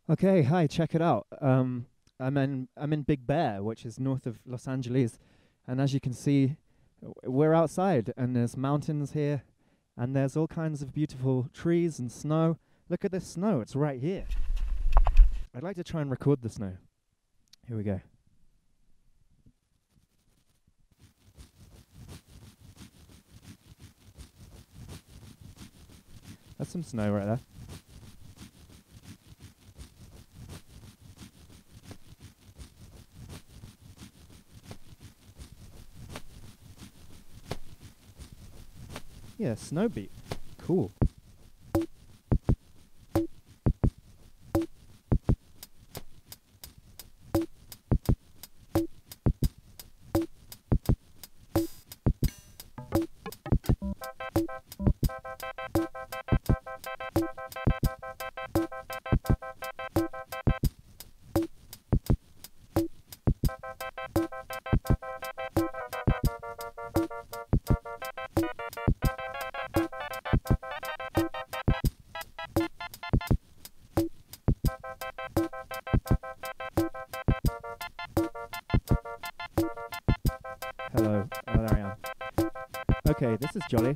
Okay, hi, check it out. I'm in Big Bear, which is north of Los Angeles, and as you can see, we're outside, and there's mountains here, and there's all kinds of beautiful trees and snow. Look at this snow; it's right here. I'd like to try and record the snow. Here we go. That's some snow right there. Yeah, snow beat. Cool. Hello. Oh, there I am. Okay, this is jolly.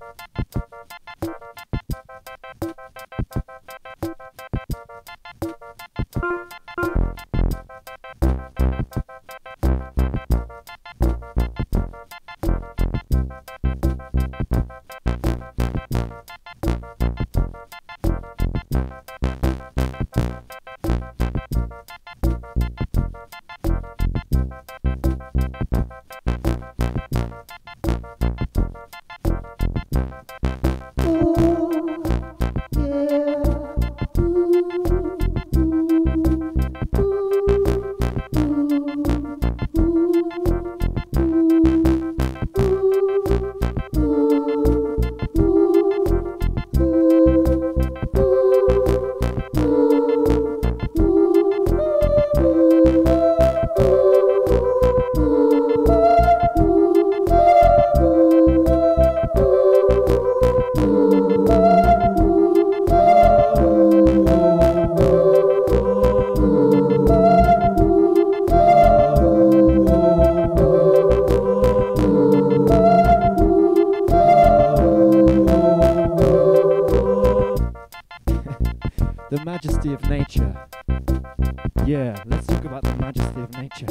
The majesty of nature. Yeah, let's talk about the majesty of nature.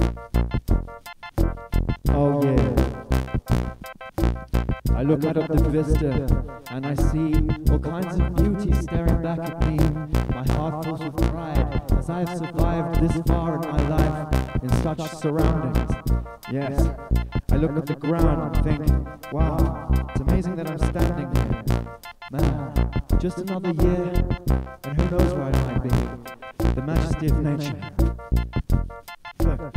Oh yeah. I look out of the vista and I see all kinds of beauty staring back at me. My heart fills with pride as I have survived this far in my life in such surroundings. Yes, I look at the ground and think, wow, it's amazing that I'm standing here. Man, just another year, and who knows where I might be. The majesty of nature. Look.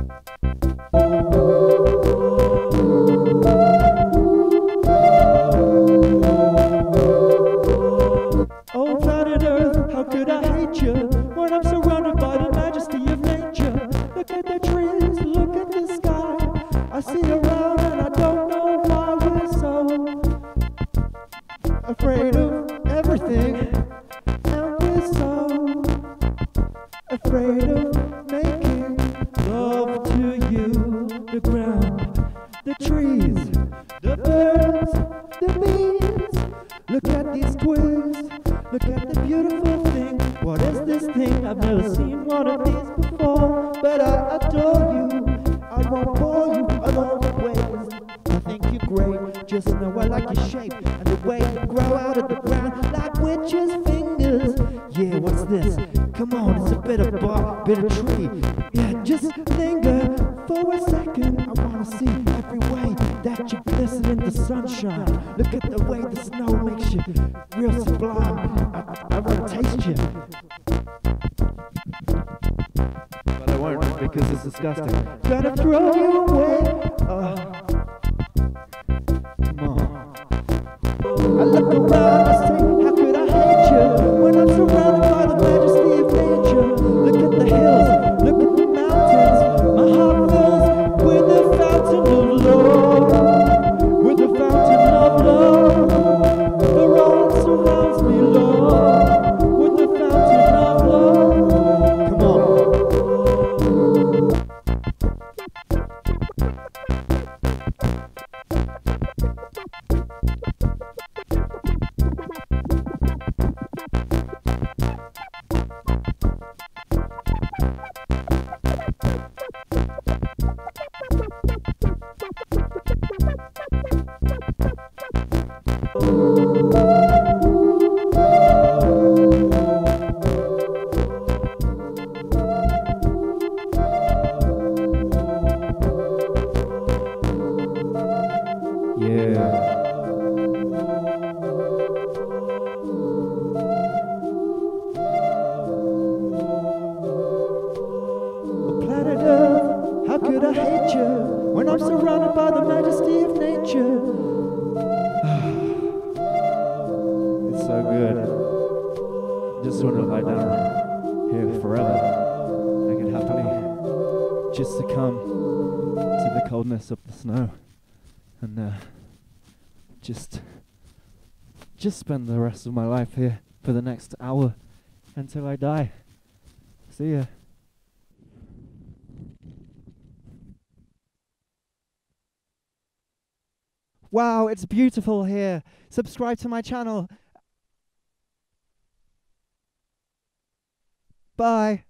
Oh planet Earth, how could I hate you when I'm surrounded by the majesty of nature? Look at the trees, look at the sky. I see around and I don't know why we're so afraid of everything, and we're so afraid of making love to you. The ground, the trees, the birds, the bees. Look at these twigs, look at the beautiful thing. What is this thing? I've never seen one of these before, but I adore you. I won't bore you along ways. I think you're great, just know I like your shape and the way you grow out of the ground like witches' fingers. Yeah, what's this? Come on, it's a bit of bark, bit of tree. Yeah, just linger for a second. I wanna see every way that you glisten in the sunshine. Look at the way the snow makes you real sublime. I wanna taste you, but I won't because it's disgusting. Gonna throw you away. Come on. I look around and say, how could I hate you when I'm surrounded by the majesty of nature? Look at the hills, look at the mountains. My heart fills with the fountain of love, with the fountain of love. The road surrounds me, Lord, with the fountain of love. when I'm surrounded by the majesty of nature. It's so good. Just want to lie down here forever. I could happily just succumb to the coldness of the snow and just spend the rest of my life here for the next hour until I die. See ya. Wow, it's beautiful here. Subscribe to my channel. Bye.